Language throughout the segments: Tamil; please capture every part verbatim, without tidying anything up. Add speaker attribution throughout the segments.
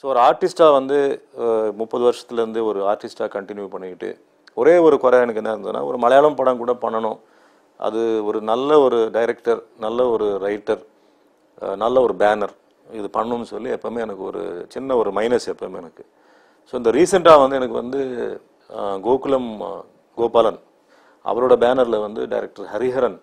Speaker 1: ஸோ ஒரு ஆர்டிஸ்டாக வந்து முப்பது வருஷத்துலேருந்து ஒரு ஆர்டிஸ்டாக கண்டினியூ பண்ணிக்கிட்டு ஒரே ஒரு குறை எனக்கு என்ன இருந்ததுன்னா ஒரு மலையாளம் படம் கூட பண்ணணும், அது ஒரு நல்ல ஒரு டைரக்டர், நல்ல ஒரு ரைட்டர், நல்ல ஒரு பேனர் இது பண்ணணும்னு சொல்லி எப்போவுமே எனக்கு ஒரு சின்ன ஒரு மைனஸ் எப்போவுமே எனக்கு. ஸோ இந்த ரீசெண்டாக வந்து எனக்கு வந்து கோகுலம் கோபாலன் அவரோட பேனரில் வந்து டைரக்டர் ஹரிஹரன்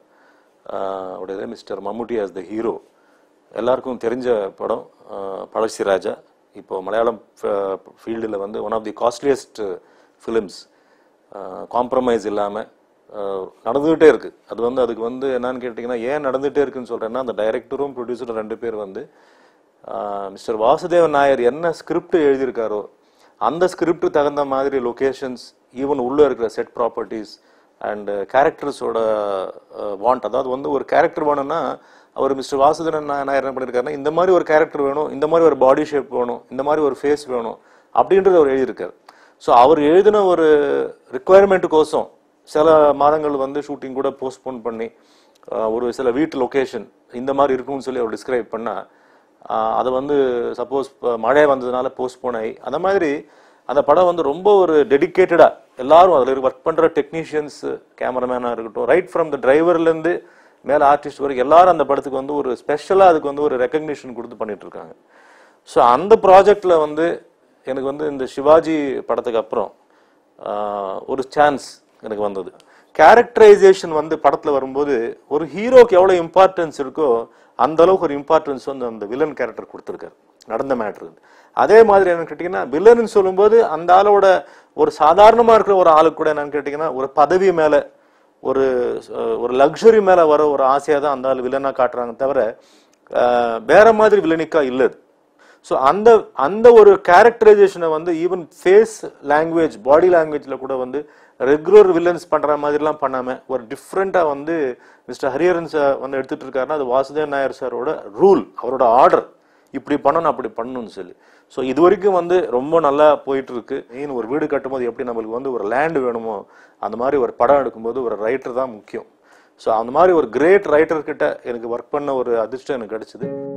Speaker 1: உடைய mister Mammootty as the hero, எல்லாருக்கும் தெரிஞ்ச படம் பழசி ராஜா. இப்போ மலையாளம் ஃபீல்டில் வந்து one of the costliest films, compromise இல்லாமல் நடந்துகிட்டே இருக்குது. அது வந்து அதுக்கு வந்து என்னன்னு கேட்டிங்கன்னா ஏன் நடந்துகிட்டே இருக்குன்னு சொல்கிறேன்னா, அந்த டைரக்டரும் ப்ரொடியூசரும் ரெண்டு பேர் வந்து மிஸ்டர் வாசுதேவன் நாயர் என்ன ஸ்கிரிப்ட் எழுதியிருக்காரோ அந்த ஸ்கிரிப்ட் தகுந்த மாதிரி லொக்கேஷன்ஸ், ஈவன் உள்ளே இருக்கிற செட் ப்ராப்பர்ட்டிஸ் அண்ட் கேரக்டர்ஸோட வாண்ட், அதாவது வந்து ஒரு கேரக்டர் வேணும்னா அவர் மிஸ்டர் வாசுதேவன் நாயர் என்ன பண்ணியிருக்காருன்னா இந்த மாதிரி ஒரு கேரக்டர் வேணும், இந்த மாதிரி ஒரு பாடி ஷேப் வேணும், இந்த மாதிரி ஒரு ஃபேஸ் வேணும் அப்படின்றது அவர் எழுதியிருக்காரு. ஸோ அவர் எழுதின ஒரு ரிக்குவயர்மெண்ட்டுக்கோசம் சில மாதங்கள் வந்து ஷூட்டிங் கூட போஸ்ட்போன் பண்ணி ஒரு சில வீட்டு லொக்கேஷன் இந்த மாதிரி இருக்கும்னு சொல்லி அவர் டிஸ்கிரைப் பண்ணால் அதை வந்து சப்போஸ் மழை வந்ததுனால போஸ்ட்போன் ஆகி அந்த மாதிரி அந்த படம் வந்து ரொம்ப ஒரு டெடிக்கேட்டடாக எல்லாரும் அதில் ஒர்க் பண்ணுற டெக்னீஷியன்ஸ், கேமராமேனாக இருக்கட்டும், ரைட் ஃப்ரம் த டிரைவர்லேருந்து மேலே ஆர்டிஸ்ட் வரைக்கும் எல்லாரும் அந்த படத்துக்கு வந்து ஒரு ஸ்பெஷலாக அதுக்கு வந்து ஒரு ரெக்கக்னிஷன் கொடுத்து பண்ணிட்டு இருக்காங்க. ஸோ அந்த ப்ராஜெக்டில் வந்து எனக்கு வந்து இந்த சிவாஜி படத்துக்கு அப்புறம் ஒரு சான்ஸ் எனக்கு வந்தது. கேரக்டரைசேஷன் வந்து படத்தில் வரும்போது ஒரு ஹீரோக்கு எவ்வளோ இம்பார்ட்டன்ஸ் இருக்கோ அந்த அளவுக்கு ஒரு இம்பார்ட்டன்ஸ் வந்து அந்த வில்லன் கேரக்டர் கொடுத்துருக்காரு நடந்த மேட்ரு. அதே மாதிரி என்னன்னு கேட்டிங்கன்னா வில்லன்னு சொல்லும்போது அந்த ஆளோட ஒரு சாதாரணமாக இருக்கிற ஒரு ஆளுக்கு கூட என்னன்னு கேட்டிங்கன்னா ஒரு பதவி மேலே ஒரு ஒரு லக்ஸரி மேலே வர ஒரு ஆசையாக தான் அந்த ஆள் வில்லனாக காட்டுறாங்க தவிர வேற மாதிரி வில்லனிக்கா இல்லை. ஸோ அந்த அந்த ஒரு கேரக்டரைசேஷனை வந்து ஈவன் ஃபேஸ் லாங்குவேஜ், பாடி லாங்குவேஜில் கூட வந்து ரெகுலர் வில்லன்ஸ் பண்ணுற மாதிரிலாம் பண்ணாமல் ஒரு டிஃப்ரெண்ட்டாக வந்து மிஸ்டர் ஹரிஹரன் சார் வந்து எடுத்துகிட்டு இருக்காருன்னா அது வாசுதேவன் நாயர் சாரோட ரூல், அவரோட ஆர்டர், இப்படி பண்ணணும் அப்படி பண்ணணும்னு சொல்லி. ஸோ இது வரைக்கும் வந்து ரொம்ப நல்லா போயிட்டு இருக்கு. மெயின் ஒரு வீடு கட்டும்போது எப்படி நம்மளுக்கு வந்து ஒரு லேண்டு வேணுமோ அந்த மாதிரி ஒரு படம் எடுக்கும்போது ஒரு ரைட்டர் தான் முக்கியம். ஸோ அந்த மாதிரி ஒரு கிரேட் ரைட்டர்கிட்ட எனக்கு ஒர்க் பண்ண ஒரு அதிர்ஷ்டம் எனக்கு கிடைச்சிது.